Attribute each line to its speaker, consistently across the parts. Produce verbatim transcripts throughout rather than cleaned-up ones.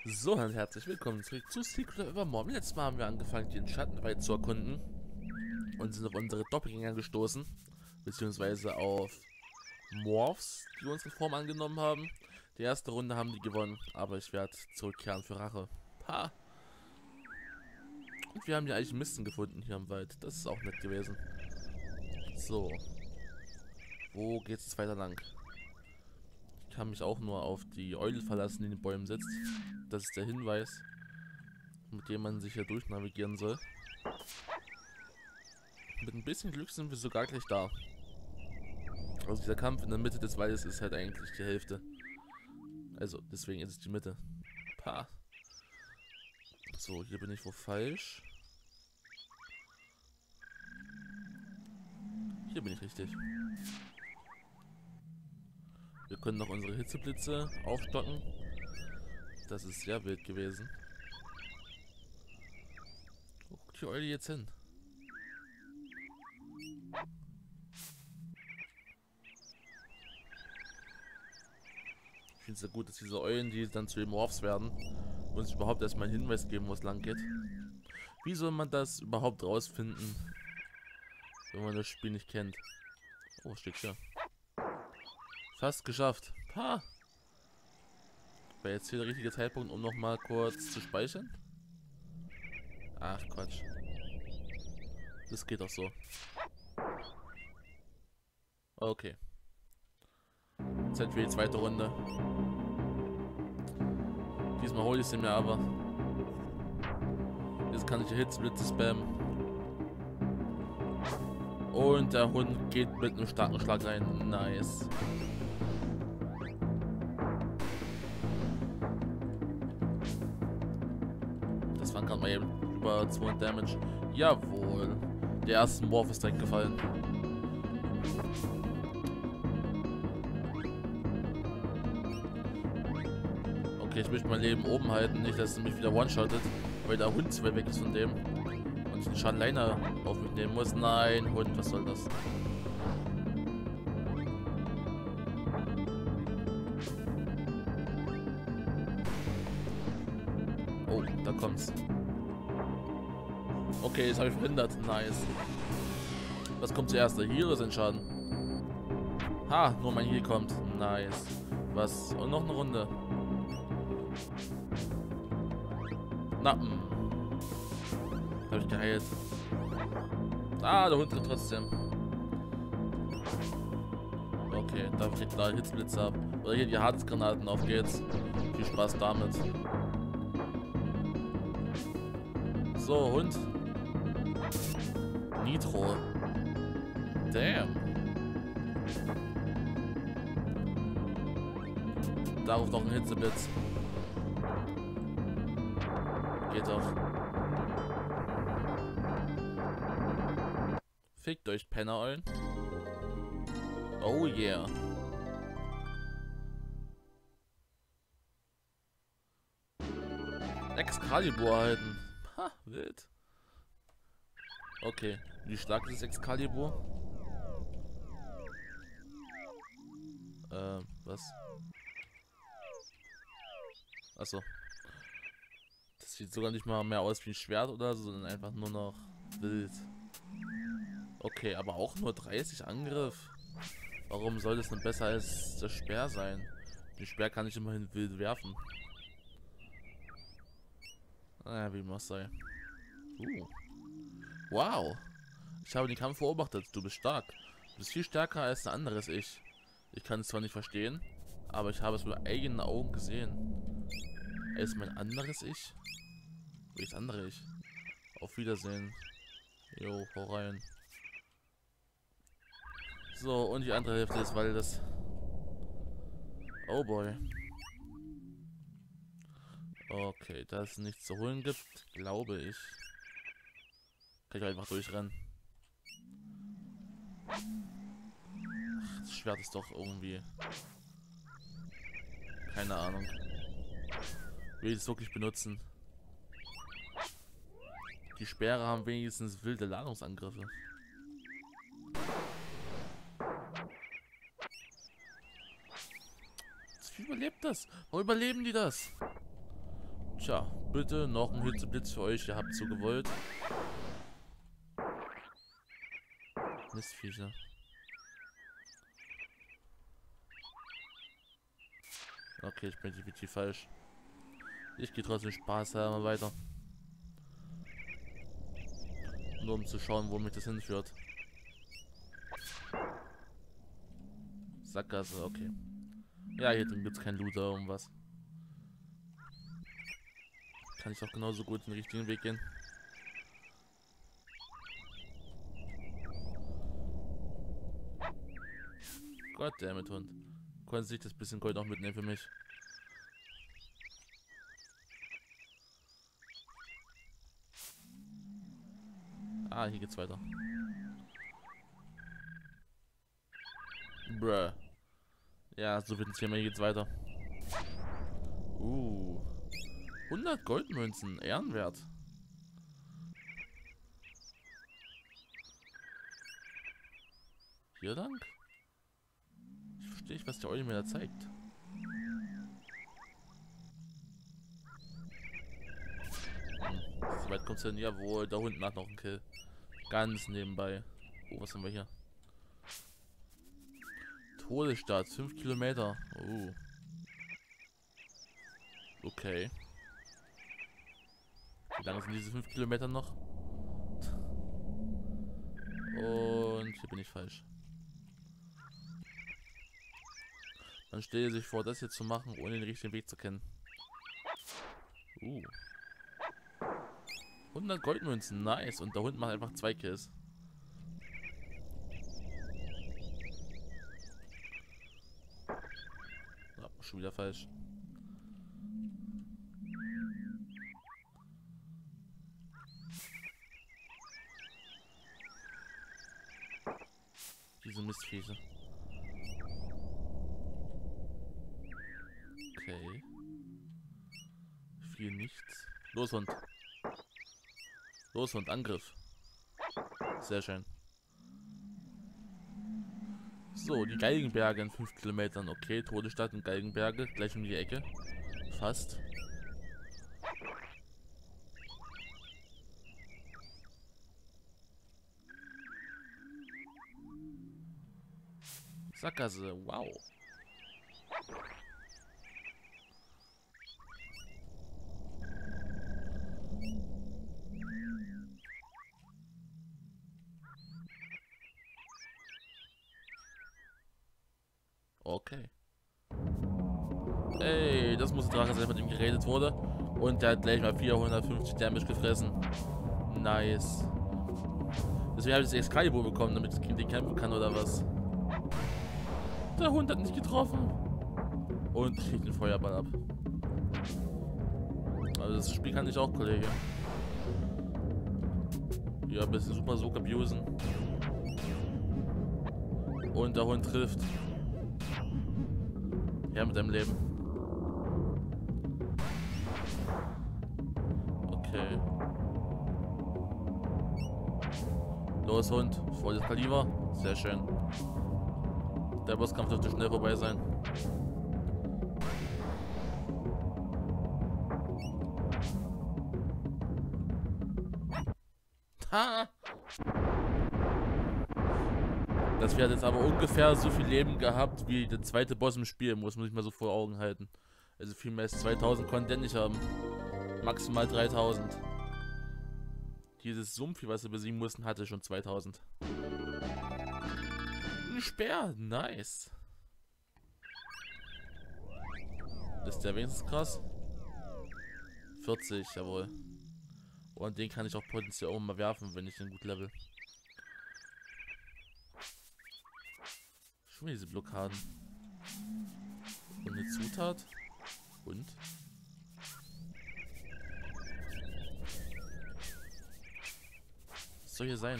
Speaker 1: So, und herzlich willkommen zurück zu Secret of Evermore. Letztes Mal haben wir angefangen, den Schattenwald zu erkunden und sind auf unsere Doppelgänger gestoßen, beziehungsweise auf Morphs, die unsere Form angenommen haben. Die erste Runde haben die gewonnen, aber ich werde zurückkehren für Rache. Ha! Und wir haben ja eigentlich Misten gefunden hier im Wald. Das ist auch nett gewesen. So. Wo geht es weiter lang? Ich kann mich auch nur auf die Eule verlassen, die in den Bäumen sitzt. Das ist der Hinweis, mit dem man sich hier durchnavigieren soll. Mit ein bisschen Glück sind wir sogar gleich da. Also dieser Kampf in der Mitte des Waldes ist halt eigentlich die Hälfte. Also deswegen ist es die Mitte. Pah. So, hier bin ich wohl falsch. Hier bin ich richtig. Wir können noch unsere Hitzeblitze aufstocken. Das ist sehr wild gewesen. Wo guckt die Eule jetzt hin? Ich finde es ja gut, dass diese Eulen, die dann zu den Morphs werden, uns überhaupt erstmal einen Hinweis geben, wo es lang geht. Wie soll man das überhaupt rausfinden, wenn man das Spiel nicht kennt? Oh, steht hier. Fast geschafft. Ha! Wäre jetzt hier der richtige Zeitpunkt, um nochmal kurz zu speichern? Ach, Quatsch. Das geht doch so. Okay. Zeit für die zweite Runde. Diesmal hole ich sie mir aber. Jetzt kann ich die Hitzblitze spammen. Und der Hund geht mit einem starken Schlag rein. Nice. Das waren gerade mal eben über zweihundert Damage. Jawohl. Der erste Morph ist direkt gefallen. Okay, ich möchte mein Leben oben halten, nicht dass es mich wieder one-shottet, weil der Hund zu weit weg ist von dem. Und ich den Schaden alleine auf mich nehmen muss. Nein, Hund, was soll das? Oh, da kommt's. Okay, das habe ich verhindert. Nice. Was kommt zuerst? Der Heal oder sein Schaden? Ha, nur mein Heal kommt. Nice. Was? Und noch eine Runde. Nappen. Habe ich geheilt. Ah, der Hund tritt trotzdem. Okay, da kriegt da Hitzblitze ab. Oder hier die Harzgranaten, auf geht's. Viel Spaß damit. So, Hund. Nitro. Damn. Darauf noch ein Hitzeblitz. Geht doch. Fickt euch, Penner-Eulen. Oh yeah. Excalibur erhalten. Ha, wild. Okay, wie stark ist das Excalibur? Ähm, was? Achso. Das sieht sogar nicht mal mehr aus wie ein Schwert oder so, sondern einfach nur noch wild. Okay, aber auch nur dreißig Angriff. Warum soll das denn besser als der Speer sein? Den Speer kann ich immerhin wild werfen. Naja, wie muss sei. Uh. Wow. Ich habe den Kampf beobachtet. Du bist stark. Du bist viel stärker als ein anderes Ich. Ich kann es zwar nicht verstehen, aber ich habe es mit eigenen Augen gesehen. Er ist mein anderes Ich? Welches andere Ich? Auf Wiedersehen. Jo, hau rein. So, und die andere Hälfte des Waldes. Oh boy. Okay, da es nichts zu holen gibt, glaube ich. Kann ich einfach durchrennen. Ach, das Schwert ist doch irgendwie... Keine Ahnung. Will ich es wirklich benutzen? Die Speere haben wenigstens wilde Ladungsangriffe. Wie überlebt das? Warum überleben die das? Tja, bitte noch ein Hitzeblitz für euch, ihr habt so gewollt. Mistviecher. Okay, ich bin definitiv falsch. Ich gehe trotzdem Spaß haben weiter. Nur um zu schauen, wo mich das hinführt. Sackgasse, okay. Ja, hier drin gibt es kein Loot oder irgendwas. Kann ich auch genauso gut den richtigen Weg gehen. Goddammit, Hund. Konnte sich das bisschen Gold auch mitnehmen für mich. Ah, hier geht's weiter. Bruh. Ja, so wird es hier mal, hier geht's weiter. Uh. hundert Goldmünzen, ehrenwert. Hier lang? Ich verstehe nicht, was der Eulen mir da zeigt. Hm. So weit kommt's denn? Jawohl, der Hund macht noch einen Kill. Ganz nebenbei. Oh, was haben wir hier? Todesstadt, fünf Kilometer. Oh. Okay. Wie lange sind diese fünf Kilometer noch? Und hier bin ich falsch. Man stelle sich vor, das hier zu machen, ohne den richtigen Weg zu kennen. Uh. hundert Goldmünzen, nice. Und der Hund macht einfach zwei Kills. Ja, schon wieder falsch. Diese Mistviecher. Okay. Viel nichts. Los, Hund. Los, Hund, Angriff. Sehr schön. So, die Galgenberge in fünf Kilometern. Okay, Todesstadt und Galgenberge. Gleich um die Ecke. Fast. Sackgasse, wow. Okay. Ey, das muss der Drache sein, mit dem geredet wurde. Und der hat gleich mal vierhundertfünfzig Damage gefressen. Nice. Deswegen habe ich das Excalibur bekommen, damit das Kind den kämpfen kann oder was. Der Hund hat nicht getroffen. Und kriegt den Feuerball ab. Also das Spiel kann ich auch, Kollege. Ja, ein bisschen super Soak abusen. Und der Hund trifft. Ja, mit deinem Leben. Okay. Los, Hund. Volles Kaliber. Sehr schön. Der Bosskampf dürfte schnell vorbei sein. Ha! Das Pferd hat jetzt aber ungefähr so viel Leben gehabt wie der zweite Boss im Spiel, muss man sich mal so vor Augen halten. Also viel mehr als zweitausend konnte der nicht haben. Maximal dreitausend. Dieses Sumpfi, was wir besiegen mussten, hatte schon zweitausend. Ein Speer, nice. Ist der wenigstens krass? vierzig, jawohl. Und den kann ich auch potenziell auch mal werfen, wenn ich den gut level. Schon wieder diese Blockaden. Und eine Zutat. Und? Was soll hier sein?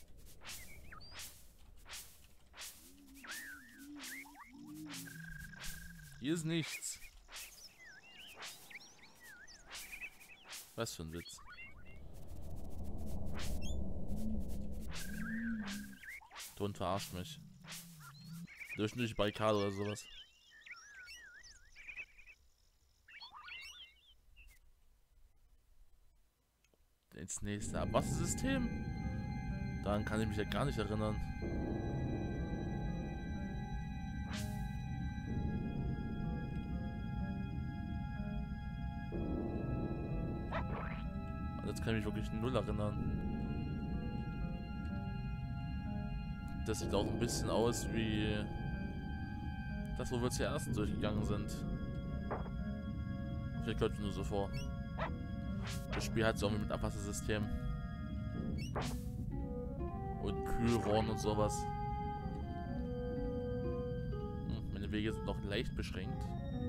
Speaker 1: Hier ist nichts. Was für ein Witz. Der Hund verarscht mich. Durch die Barrikade oder sowas. ins nächste Abwassersystem? Daran kann ich mich ja gar nicht erinnern. Und jetzt kann ich mich wirklich null erinnern. Das sieht auch ein bisschen aus wie das, wo wir zuerst durchgegangen sind. Vielleicht kommt mir nur so vor. Das Spiel hat so irgendwie mit Abwassersystem und Kühlrohren und sowas. Hm, meine Wege sind noch leicht beschränkt.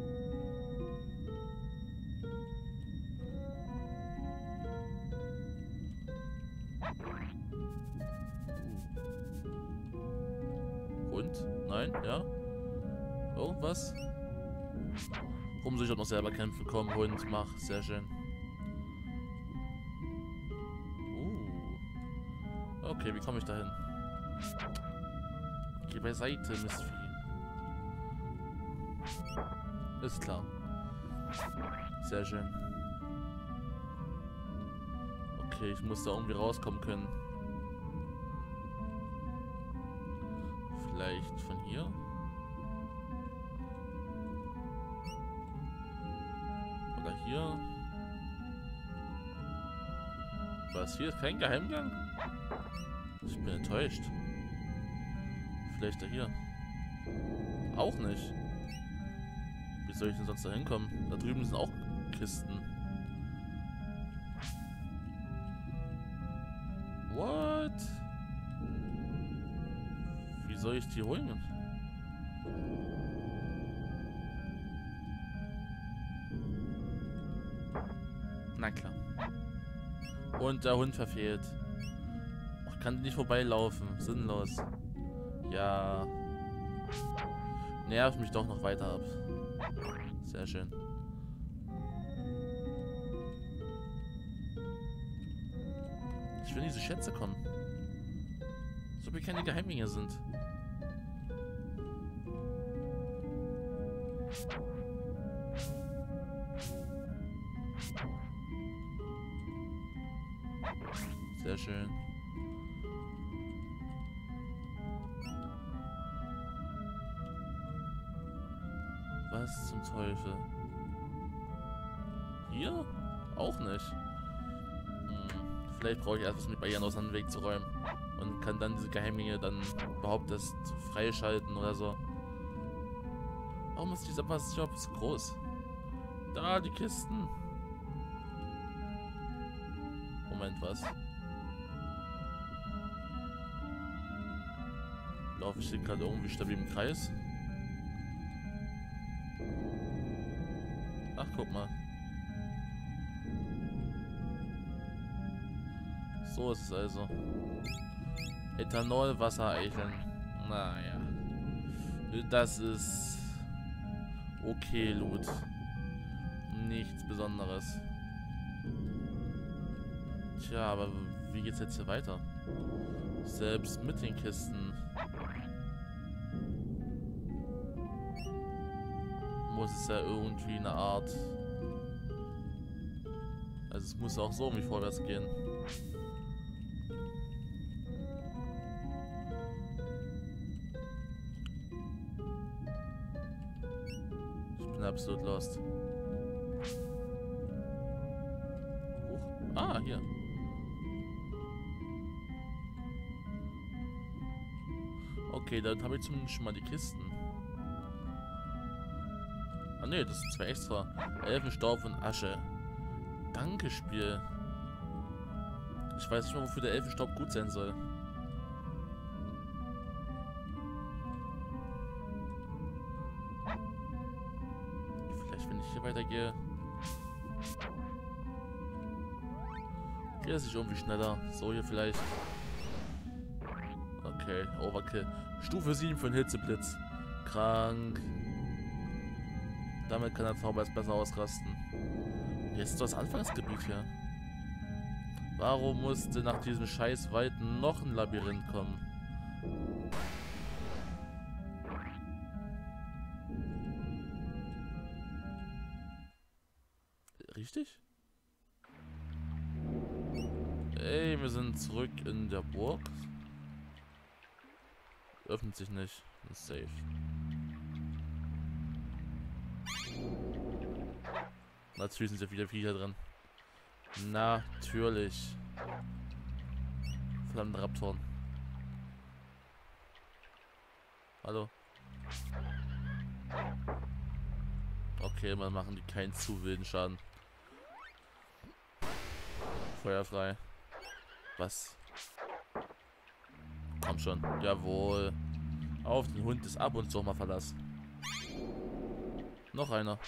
Speaker 1: Und? Nein? Ja? Irgendwas? Warum soll ich auch noch selber kämpfen? Komm, Hund, mach. Sehr schön. Uh. Okay, wie komme ich da hin? Geh beiseite, Mistvieh. Ist klar. Sehr schön. Okay, ich muss da irgendwie rauskommen können. Vielleicht von hier? Oder hier? Was? Hier ist kein Geheimgang? Ich bin enttäuscht. Vielleicht da hier. Auch nicht. Wie soll ich denn sonst da hinkommen? Da drüben sind auch Kisten. What? Wie soll ich die holen? Na klar. Und der Hund verfehlt. Ich kann nicht vorbeilaufen. Sinnlos. Ja. Nervt mich doch noch weiter ab. Sehr schön. Ich will in diese Schätze kommen. So wie keine Geheimgänge sind. Sehr schön. Was zum Teufel? Hier? Auch nicht. Hm. Vielleicht brauche ich erst was mit Barrieren aus dem Weg zu räumen. Und kann dann diese Geheimgänge dann überhaupt erst freischalten oder so. Warum ist dieser Bastion so groß? Da, die Kisten. Moment, was? Laufe ich hier gerade irgendwie stabil im Kreis? Ach, guck mal. So ist es also. Ethanol, Wassereicheln. Naja. Das ist okay, Loot. Nichts Besonderes. Tja, aber wie geht's jetzt hier weiter? Selbst mit den Kisten muss es ja irgendwie eine Art... Also es muss auch so irgendwie vorwärts gehen. Ich bin absolut lost. Huch. Ah, hier. Okay, dann habe ich zumindest schon mal die Kisten. Ah ne, das sind zwei extra. Elfenstaub und Asche. Danke, Spiel. Ich weiß nicht mal, wofür der Elfenstaub gut sein soll. Vielleicht, wenn ich hier weitergehe, geht es sich irgendwie schneller. So hier vielleicht. Okay, Overkill. Stufe sieben für den Hitzeblitz. Krank. Damit kann der Zauber jetzt besser ausrasten. Jetzt ist das Anfangsgebiet hier. Warum musste nach diesem scheiß Wald noch ein Labyrinth kommen? Richtig? Ey, wir sind zurück in der Burg. Öffnet sich nicht. Ist safe. Natürlich sind ja wieder Viecher drin. Natürlich. Verdammte Raptoren. Hallo. Okay, mal machen die keinen zu wilden Schaden. Feuerfrei. Was? Komm schon. Jawohl. Auf den Hund ist ab und zu mal Verlass. Noch einer.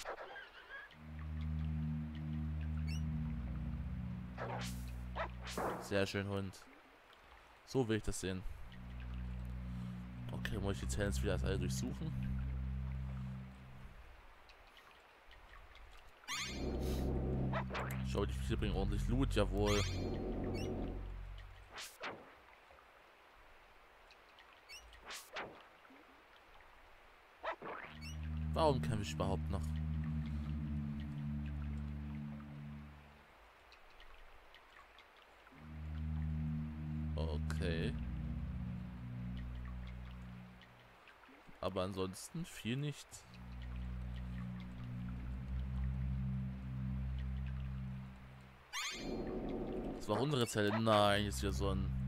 Speaker 1: Sehr schön, Hund. So will ich das sehen. Okay, muss ich die Zellen jetzt wieder als alle durchsuchen. Schau, die Viecher bringen ordentlich Loot, jawohl. Warum kämpfe ich überhaupt noch? Okay. Aber ansonsten viel nichts. Das war unsere Zelle. Nein, ist hier so ein...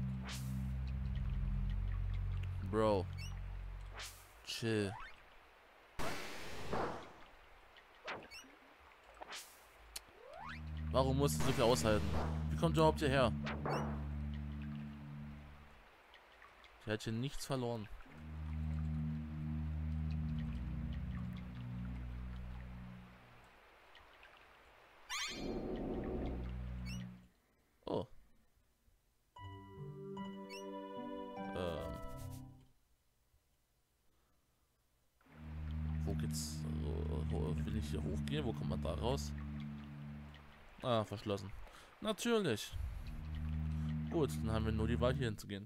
Speaker 1: Bro. Chill. Warum musst du so viel aushalten? Wie kommt ihr überhaupt hierher? Ich hätte hier nichts verloren. Oh. Ähm. Wo geht's? Wo will ich hier hochgehen? Wo kommt man da raus? Ah, verschlossen. Natürlich. Gut, dann haben wir nur die Wahl, hier hinzugehen.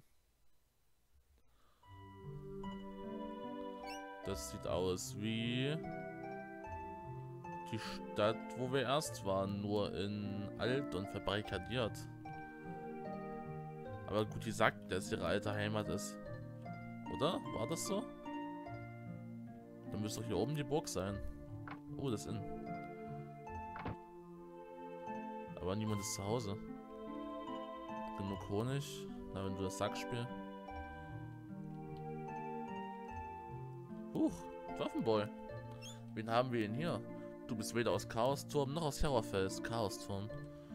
Speaker 1: Das sieht aus wie die Stadt, wo wir erst waren, nur in alt und verbarrikadiert. Aber gut, die sagt, dass ihre alte Heimat ist. Oder? War das so? Dann müsste doch hier oben die Burg sein. Oh, das ist in. Aber niemand ist zu Hause. Genug Honig. Na, wenn du das sagst, Spiel. Huch, Waffenboy. Wen haben wir denn hier? Du bist weder aus Chaosturm noch aus Terrorfels. Chaosturm.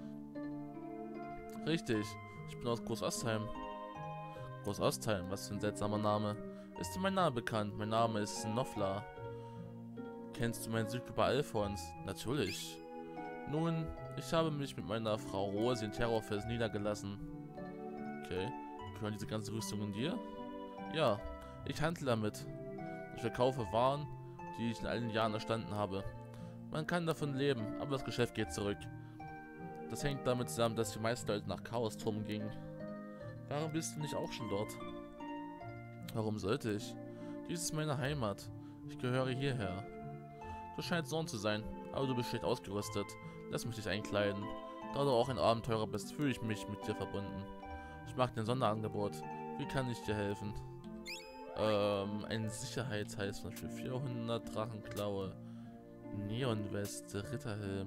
Speaker 1: Richtig, ich bin aus Großostheim. Großostheim, was für ein seltsamer Name. Ist dir mein Name bekannt? Mein Name ist Nofla. Kennst du meinen Südkörper Alphons? Natürlich. Nun, ich habe mich mit meiner Frau Rose in Terrorfels niedergelassen. Okay, gehören diese ganzen Rüstungen dir? Ja, ich handle damit. Ich verkaufe Waren, die ich in allen Jahren erstanden habe. Man kann davon leben, aber das Geschäft geht zurück. Das hängt damit zusammen, dass die meisten Leute nach Chaosturm gingen. Warum bist du nicht auch schon dort? Warum sollte ich? Dies ist meine Heimat. Ich gehöre hierher. Du scheinst Sohn zu sein, aber du bist schlecht ausgerüstet. Lass mich dich einkleiden. Da du auch ein Abenteurer bist, fühle ich mich mit dir verbunden. Ich mache dir ein Sonderangebot. Wie kann ich dir helfen? Ähm, ein Sicherheitshalsband für vierhundert Drachenklaue. Neonweste, Ritterhelm.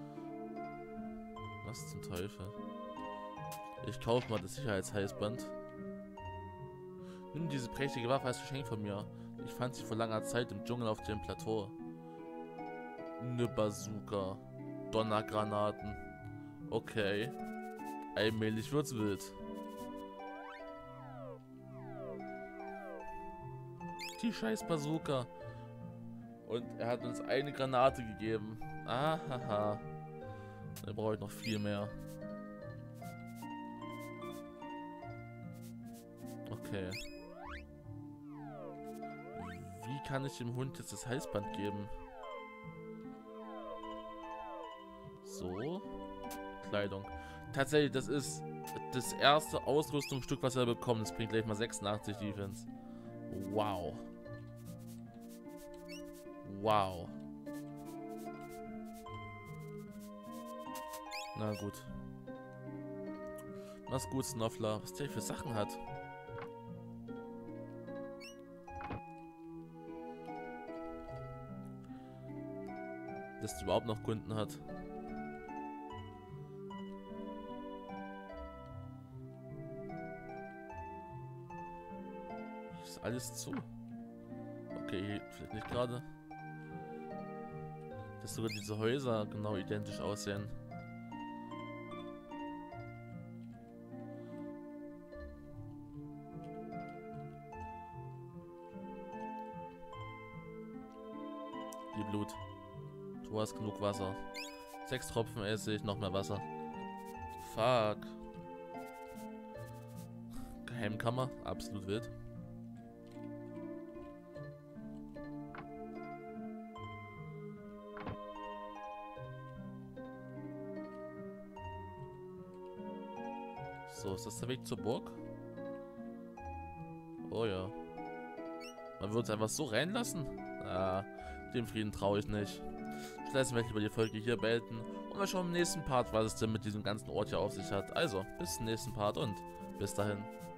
Speaker 1: Was zum Teufel? Ich kaufe mal das Sicherheitshalsband. Nimm diese prächtige Waffe als Geschenk von mir. Ich fand sie vor langer Zeit im Dschungel auf dem Plateau. Ne Bazooka. Donnergranaten. Okay. Allmählich wird's wild. Die scheiß Bazooka. Und er hat uns eine Granate gegeben. Ahaha. Da brauche ich noch viel mehr. Okay. Wie kann ich dem Hund jetzt das Halsband geben? So. Kleidung. Tatsächlich, das ist das erste Ausrüstungsstück, was er bekommt. Das bringt gleich mal sechsundachtzig Defense. Wow. Wow. Na gut. Mach's gut, Snoffler. Was der für Sachen hat. Dass der überhaupt noch Kunden hat. Ist alles zu. Okay, vielleicht nicht gerade. Dass sogar diese Häuser genau identisch aussehen. Die Blut. Du hast genug Wasser. Sechs Tropfen Essig, noch mehr Wasser. Fuck. Geheimkammer, absolut wild. So, ist das der Weg zur Burg? Oh ja. Man würde es einfach so reinlassen? Ah, dem Frieden traue ich nicht. Stattdessen werde ich über die Folge hier beenden und wir schauen im nächsten Part, was es denn mit diesem ganzen Ort hier auf sich hat. Also, bis zum nächsten Part und bis dahin.